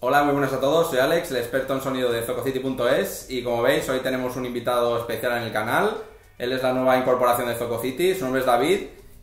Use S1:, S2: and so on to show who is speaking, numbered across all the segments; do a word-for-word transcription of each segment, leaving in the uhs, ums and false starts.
S1: Hola, muy buenas a todos, soy Alex, el experto en sonido de Zococity punto es y como veis hoy tenemos un invitado especial en el canal. Él es la nueva incorporación de Zococity, su nombre es David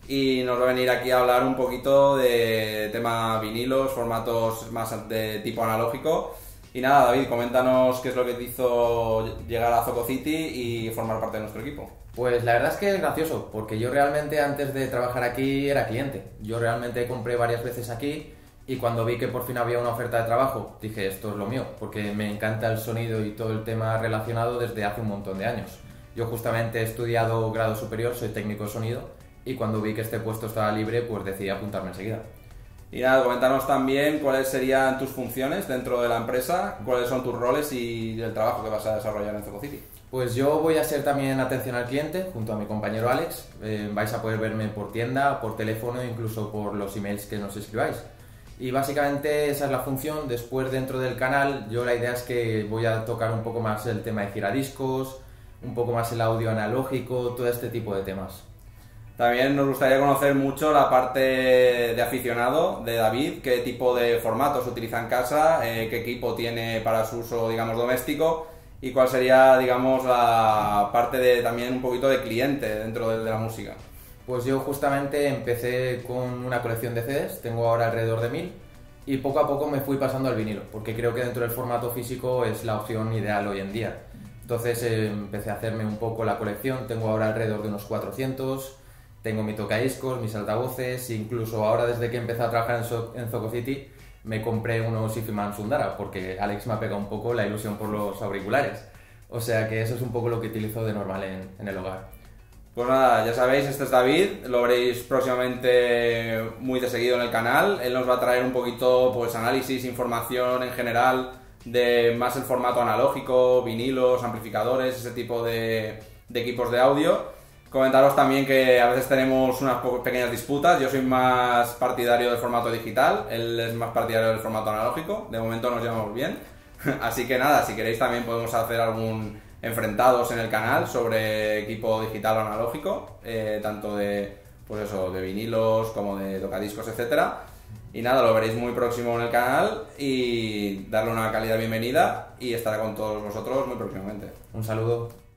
S1: y nos va a venir aquí a hablar un poquito de tema vinilos, formatos más de tipo analógico. Y nada, David, coméntanos qué es lo que te hizo llegar a Zococity y formar parte de nuestro equipo.
S2: Pues la verdad es que es gracioso, porque yo realmente antes de trabajar aquí era cliente. Yo realmente compré varias veces aquí y cuando vi que por fin había una oferta de trabajo, dije esto es lo mío, porque me encanta el sonido y todo el tema relacionado desde hace un montón de años. Yo justamente he estudiado grado superior, soy técnico de sonido y cuando vi que este puesto estaba libre pues decidí apuntarme enseguida.
S1: Y nada, coméntanos también cuáles serían tus funciones dentro de la empresa, cuáles son tus roles y el trabajo que vas a desarrollar en Zococity.
S2: Pues yo voy a ser también atención al cliente junto a mi compañero Alex. Eh, vais a poder verme por tienda, por teléfono, incluso por los emails que nos escribáis. Y básicamente esa es la función. Después dentro del canal yo la idea es que voy a tocar un poco más el tema de giradiscos, un poco más el audio analógico, todo este tipo de temas.
S1: También nos gustaría conocer mucho la parte de aficionado de David, qué tipo de formatos utiliza en casa, eh, qué equipo tiene para su uso, digamos, doméstico y cuál sería, digamos, la parte de también un poquito de cliente dentro de, de la música.
S2: Pues yo justamente empecé con una colección de C Ds, tengo ahora alrededor de mil y poco a poco me fui pasando al vinilo, porque creo que dentro del formato físico es la opción ideal hoy en día. Entonces eh, empecé a hacerme un poco la colección, tengo ahora alrededor de unos cuatrocientos. Tengo mi tocadiscos, mis altavoces, incluso ahora desde que empecé a trabajar en, so en Zococity me compré unos Ifiman Sundara porque Alex me ha pegado un poco la ilusión por los auriculares. O sea que eso es un poco lo que utilizo de normal en, en el hogar.
S1: Pues nada, ya sabéis, este es David, lo veréis próximamente muy de seguido en el canal. Él nos va a traer un poquito pues análisis, información en general de más el formato analógico, vinilos, amplificadores, ese tipo de, de equipos de audio. Comentaros también que a veces tenemos unas pequeñas disputas. Yo soy más partidario del formato digital, él es más partidario del formato analógico. De momento nos llevamos bien. Así que nada, si queréis también podemos hacer algún enfrentados en el canal sobre equipo digital o analógico, eh, tanto de, pues eso, de vinilos como de tocadiscos, etcétera. Y nada, lo veréis muy próximo en el canal y darle una calidad bienvenida y estará con todos vosotros muy próximamente.
S2: Un saludo.